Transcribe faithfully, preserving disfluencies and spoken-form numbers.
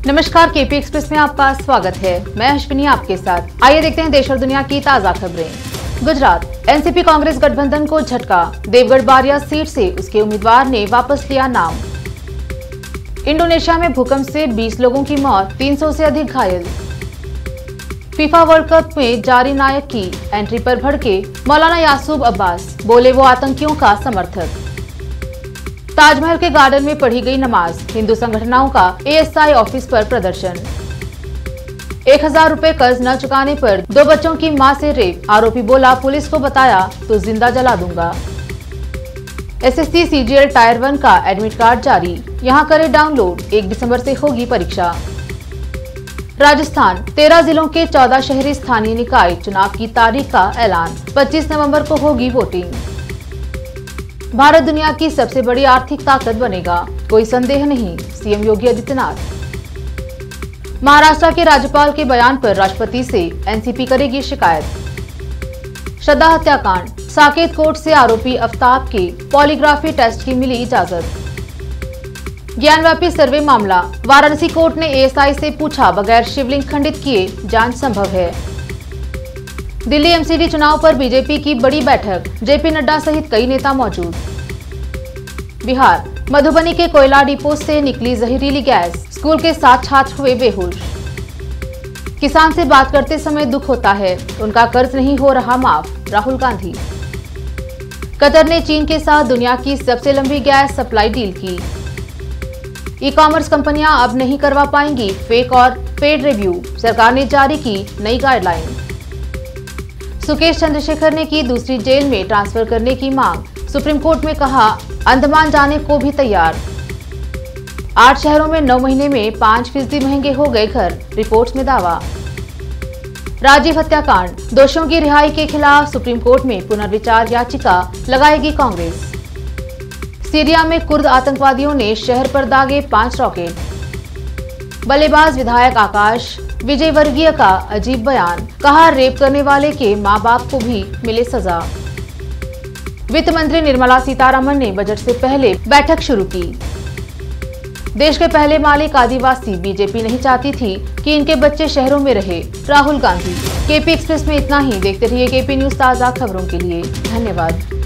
नमस्कार, KP express में आपका स्वागत है। मैं अश्विनी आपके साथ। आइए देखते हैं देश और दुनिया की ताजा खबरें। गुजरात एनसीपी कांग्रेस गठबंधन को झटका, देवगढ़ बारिया सीट से उसके उम्मीदवार ने वापस लिया नाम। इंडोनेशिया में भूकंप से बीस लोगों की मौत, तीन सौ से अधिक घायल। फीफा वर्ल्ड कप में जारी नायक की एंट्री पर भड़के मौलाना यासूब अब्बास, बोले वो आतंकियों का समर्थक। ताजमहल के गार्डन में पढ़ी गई नमाज, हिंदू संगठनों का एएसआई ऑफिस पर प्रदर्शन। एक हजार रुपए कर्ज न चुकाने पर दो बच्चों की मां से रेप, आरोपी बोला पुलिस को बताया तो जिंदा जला दूंगा। एसएससी सीजीएल टायर वन का एडमिट कार्ड जारी, यहां करें डाउनलोड, एक दिसंबर से होगी परीक्षा। राजस्थान तेरह जिलों के चौदह शहरी स्थानीय निकाय चुनाव की तारीख का ऐलान, पच्चीस नवंबर को होगी वोटिंग। भारत दुनिया की सबसे बड़ी आर्थिक ताकत बनेगा, कोई संदेह नहीं, सीएम योगी आदित्यनाथ। महाराष्ट्र के राज्यपाल के बयान पर राष्ट्रपति से एनसीपी करेगी शिकायत। श्रद्धा हत्याकांड, साकेत कोर्ट से आरोपी अफ्ताब के पॉलीग्राफी टेस्ट की मिली इजाजत। ज्ञानव्यापी सर्वे मामला, वाराणसी कोर्ट ने एएसआई से पूछा बगैर शिवलिंग खंडित किए जांच संभव है। दिल्ली एमसीडी चुनाव पर बीजेपी की बड़ी बैठक, जेपी नड्डा सहित कई नेता मौजूद। बिहार मधुबनी के कोयला डिपो से निकली जहरीली गैस, स्कूल के सात छात्र हुए बेहोश। किसान से बात करते समय दुख होता है, उनका कर्ज नहीं हो रहा माफ, राहुल गांधी। कतर ने चीन के साथ दुनिया की सबसे लंबी गैस सप्लाई डील की। ई कॉमर्स कंपनियां अब नहीं करवा पाएंगी फेक और पेड रिव्यू, सरकार ने जारी की नई गाइडलाइन। सुकेश चंद्रशेखर ने की दूसरी जेल में ट्रांसफर करने की मांग, सुप्रीम कोर्ट में कहा अंडमान जाने को भी तैयार। आठ शहरों में नौ महीने में पांच फीसदी महंगे हो गए घर, रिपोर्ट्स में दावा। राजीव हत्याकांड, दोषियों की रिहाई के खिलाफ सुप्रीम कोर्ट में पुनर्विचार याचिका लगाएगी कांग्रेस। सीरिया में कुर्द आतंकवादियों ने शहर पर दागे पांच रॉकेट। बल्लेबाज विधायक आकाश विजयवर्गीय का अजीब बयान, कहा रेप करने वाले के मां बाप को भी मिले सजा। वित्त मंत्री निर्मला सीतारमण ने बजट से पहले बैठक शुरू की। देश के पहले मालिक आदिवासी बीजेपी नहीं चाहती थी कि इनके बच्चे शहरों में रहे, राहुल गांधी। केपी एक्सप्रेस में इतना ही। देखते रहिए केपी न्यूज ताजा खबरों के लिए। धन्यवाद।